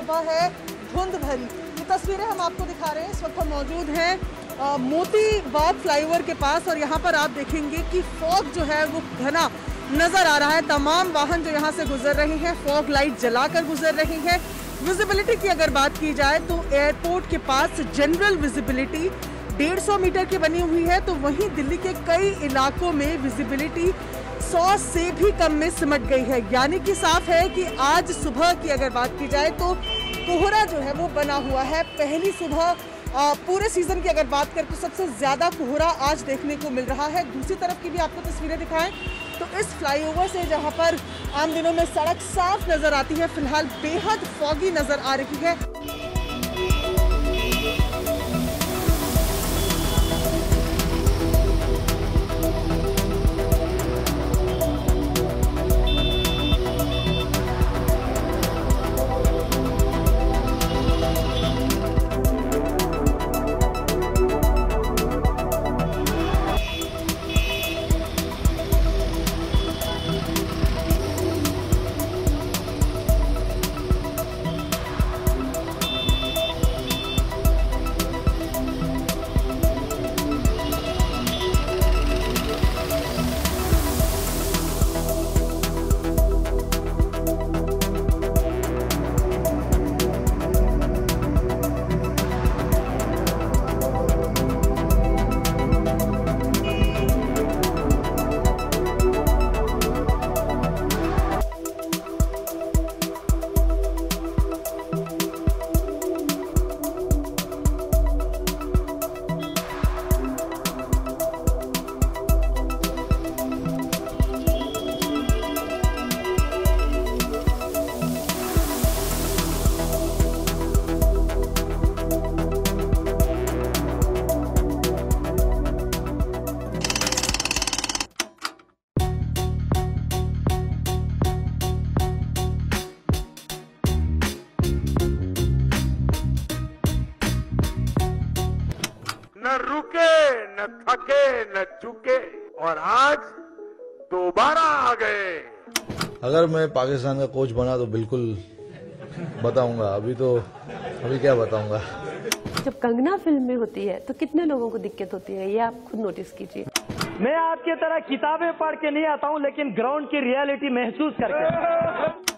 सुबह है धुंध भरी। ये तस्वीरें हम आपको दिखा रहे हैं। इस वक्त हम मौजूद हैं मोती बाग फ्लाईओवर के पास और यहाँ पर आप देखेंगे कि फॉग जो है वो घना नजर आ रहा है। तमाम वाहन जो यहाँ से गुजर रहे हैं फॉग लाइट जलाकर गुजर रहे हैं। विजिबिलिटी की अगर बात की जाए तो एयरपोर्ट के पास जनरल विजिबिलिटी 150 मीटर की बनी हुई है, तो वहीं दिल्ली के कई इलाकों में विजिबिलिटी 100 से भी कम में सिमट गई है। यानी कि साफ है कि आज सुबह की अगर बात की जाए तो कोहरा जो है वो बना हुआ है। पहली सुबह पूरे सीजन की अगर बात करें तो सबसे ज्यादा कोहरा आज देखने को मिल रहा है। दूसरी तरफ की भी आपको तस्वीरें दिखाएं तो इस फ्लाईओवर से जहां पर आम दिनों में सड़क साफ नजर आती है, फिलहाल बेहद फॉगी नजर आ रही है। न रुके न थके न चुके और आज दोबारा आ गए। अगर मैं पाकिस्तान का कोच बना तो बिल्कुल बताऊंगा। अभी क्या बताऊंगा। जब कंगना फिल्म में होती है तो कितने लोगों को दिक्कत होती है, ये आप खुद नोटिस कीजिए। मैं आपकी तरह किताबें पढ़ के नहीं आता हूं, लेकिन ग्राउंड की रियलिटी महसूस करके